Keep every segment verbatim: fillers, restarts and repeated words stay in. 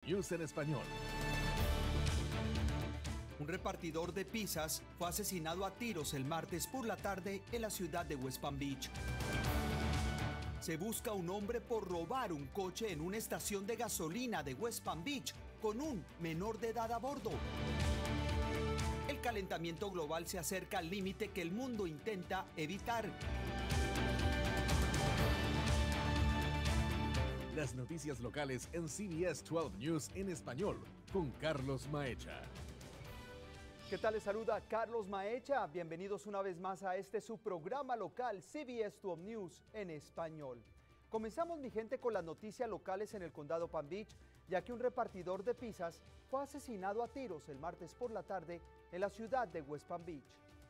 News en español. Un repartidor de pizzas fue asesinado a tiros el martes por la tarde en la ciudad de West Palm Beach. Se busca un hombre por robar un coche en una estación de gasolina de West Palm Beach con un menor de edad a bordo. El calentamiento global se acerca al límite que el mundo intenta evitar. Las noticias locales en C B S doce News en español con Carlos Maecha. ¿Qué tal? Les saluda Carlos Maecha. Bienvenidos una vez más a este su programa local C B S doce News en español. Comenzamos, mi gente, con las noticias locales en el condado Palm Beach, ya que un repartidor de pizzas fue asesinado a tiros el martes por la tarde en la ciudad de West Palm Beach.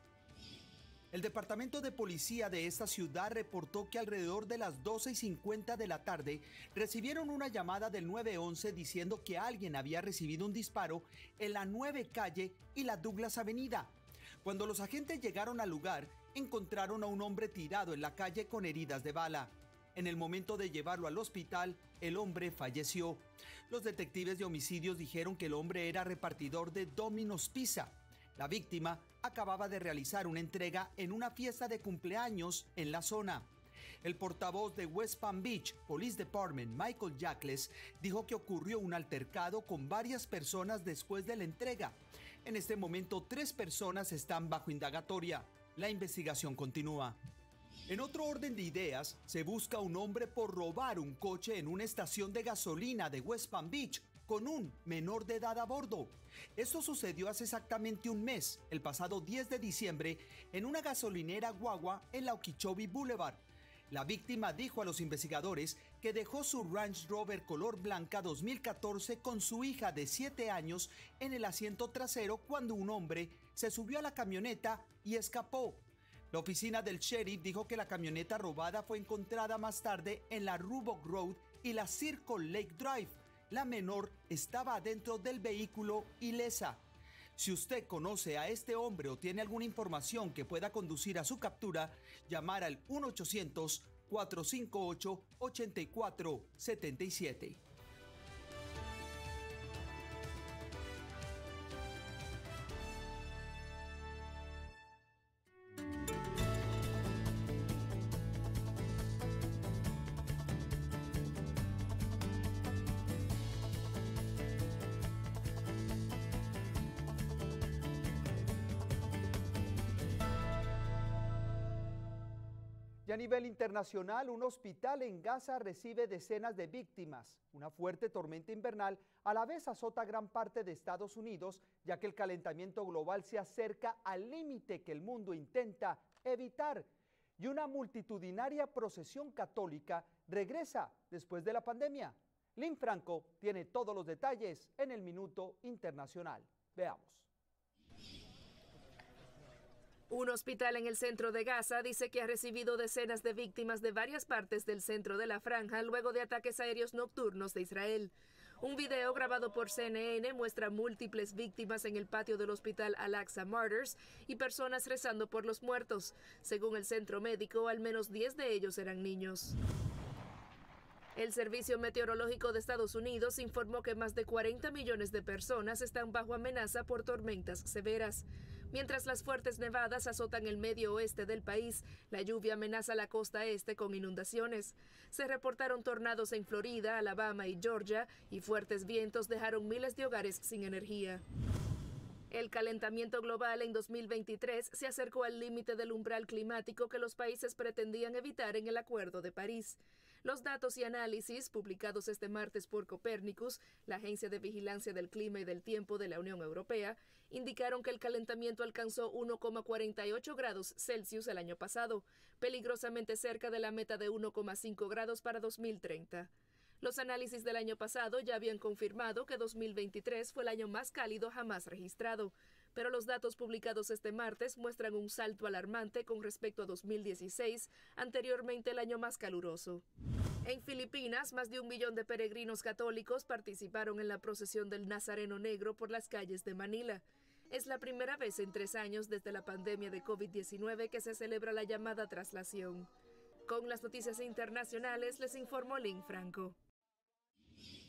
El departamento de policía de esta ciudad reportó que alrededor de las doce y cincuenta de la tarde recibieron una llamada del nueve once diciendo que alguien había recibido un disparo en la nueve calle y la Douglas Avenida. Cuando los agentes llegaron al lugar, encontraron a un hombre tirado en la calle con heridas de bala. En el momento de llevarlo al hospital, el hombre falleció. Los detectives de homicidios dijeron que el hombre era repartidor de Domino's Pizza. La víctima acababa de realizar una entrega en una fiesta de cumpleaños en la zona. El portavoz de West Palm Beach Police Department, Michael Jackless, dijo que ocurrió un altercado con varias personas después de la entrega. En este momento, tres personas están bajo indagatoria. La investigación continúa. En otro orden de ideas, se busca un hombre por robar un coche en una estación de gasolina de West Palm Beach con un menor de edad a bordo. Esto sucedió hace exactamente un mes, el pasado diez de diciembre, en una gasolinera guagua en la Okeechobee Boulevard. La víctima dijo a los investigadores que dejó su Range Rover color blanca dos mil catorce con su hija de siete años en el asiento trasero cuando un hombre se subió a la camioneta y escapó. La oficina del sheriff dijo que la camioneta robada fue encontrada más tarde en la Roebuck Road y la Circle Lake Drive. La menor estaba adentro del vehículo ilesa. Si usted conoce a este hombre o tiene alguna información que pueda conducir a su captura, llamar al uno ochocientos, cuatro cinco ocho, ocho cuatro siete siete. Y a nivel internacional, un hospital en Gaza recibe decenas de víctimas. Una fuerte tormenta invernal a la vez azota gran parte de Estados Unidos, ya que el calentamiento global se acerca al límite que el mundo intenta evitar. Y una multitudinaria procesión católica regresa después de la pandemia. Lynn Franco tiene todos los detalles en el Minuto Internacional. Veamos. Un hospital en el centro de Gaza dice que ha recibido decenas de víctimas de varias partes del centro de la franja luego de ataques aéreos nocturnos de Israel. Un video grabado por C N N muestra múltiples víctimas en el patio del hospital Al-Aqsa Martyrs y personas rezando por los muertos. Según el centro médico, al menos diez de ellos eran niños. El Servicio Meteorológico de Estados Unidos informó que más de cuarenta millones de personas están bajo amenaza por tormentas severas. Mientras las fuertes nevadas azotan el medio oeste del país, la lluvia amenaza la costa este con inundaciones. Se reportaron tornados en Florida, Alabama y Georgia, y fuertes vientos dejaron miles de hogares sin energía. El calentamiento global en dos mil veintitrés se acercó al límite del umbral climático que los países pretendían evitar en el Acuerdo de París. Los datos y análisis publicados este martes por Copernicus, la Agencia de Vigilancia del Clima y del Tiempo de la Unión Europea, indicaron que el calentamiento alcanzó uno coma cuarenta y ocho grados Celsius el año pasado, peligrosamente cerca de la meta de uno coma cinco grados para dos mil treinta. Los análisis del año pasado ya habían confirmado que dos mil veintitrés fue el año más cálido jamás registrado, pero los datos publicados este martes muestran un salto alarmante con respecto a dos mil dieciséis, anteriormente el año más caluroso. En Filipinas, más de un millón de peregrinos católicos participaron en la procesión del Nazareno Negro por las calles de Manila. Es la primera vez en tres años desde la pandemia de COVID diecinueve que se celebra la llamada traslación. Con las noticias internacionales les informó Lynn Franco.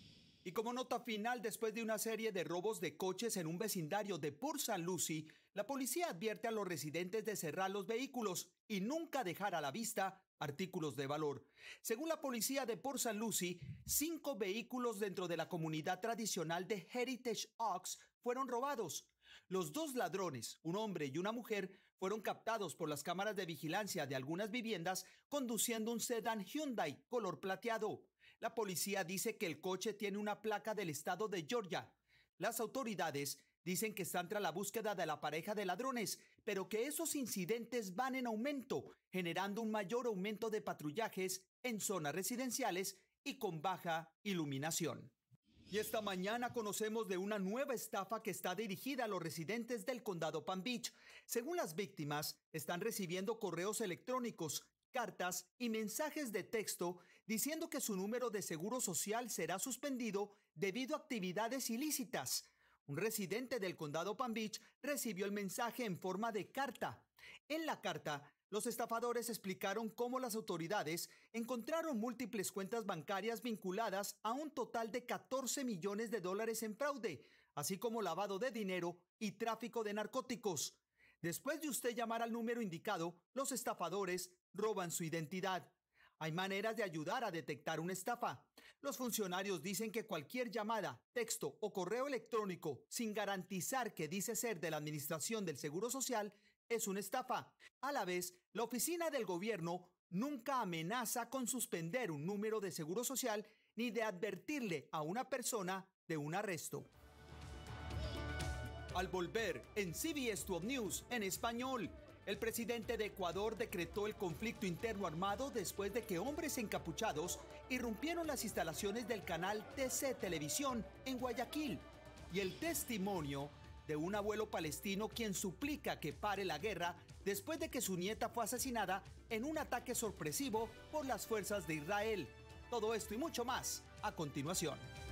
Y como nota final, después de una serie de robos de coches en un vecindario de Port Saint Lucie, la policía advierte a los residentes de cerrar los vehículos y nunca dejar a la vista artículos de valor. Según la policía de Port Saint Lucie, cinco vehículos dentro de la comunidad tradicional de Heritage Oaks fueron robados. Los dos ladrones, un hombre y una mujer, fueron captados por las cámaras de vigilancia de algunas viviendas conduciendo un sedán Hyundai color plateado. La policía dice que el coche tiene una placa del estado de Georgia. Las autoridades dicen que están tras la búsqueda de la pareja de ladrones, pero que esos incidentes van en aumento, generando un mayor aumento de patrullajes en zonas residenciales y con baja iluminación. Y esta mañana conocemos de una nueva estafa que está dirigida a los residentes del condado Palm Beach. Según las víctimas, están recibiendo correos electrónicos, cartas y mensajes de texto diciendo que su número de seguro social será suspendido debido a actividades ilícitas. Un residente del condado Palm Beach recibió el mensaje en forma de carta. En la carta, los estafadores explicaron cómo las autoridades encontraron múltiples cuentas bancarias vinculadas a un total de catorce millones de dólares en fraude, así como lavado de dinero y tráfico de narcóticos. Después de usted llamar al número indicado, los estafadores roban su identidad. Hay maneras de ayudar a detectar una estafa. Los funcionarios dicen que cualquier llamada, texto o correo electrónico sin garantizar que dice ser de la Administración del Seguro Social es una estafa. A la vez, la oficina del gobierno nunca amenaza con suspender un número de seguro social ni de advertirle a una persona de un arresto. Al volver en C B S doce News en español, el presidente de Ecuador decretó el conflicto interno armado después de que hombres encapuchados irrumpieron las instalaciones del canal T C Televisión en Guayaquil, y el testimonio de un abuelo palestino quien suplica que pare la guerra después de que su nieta fue asesinada en un ataque sorpresivo por las fuerzas de Israel. Todo esto y mucho más a continuación.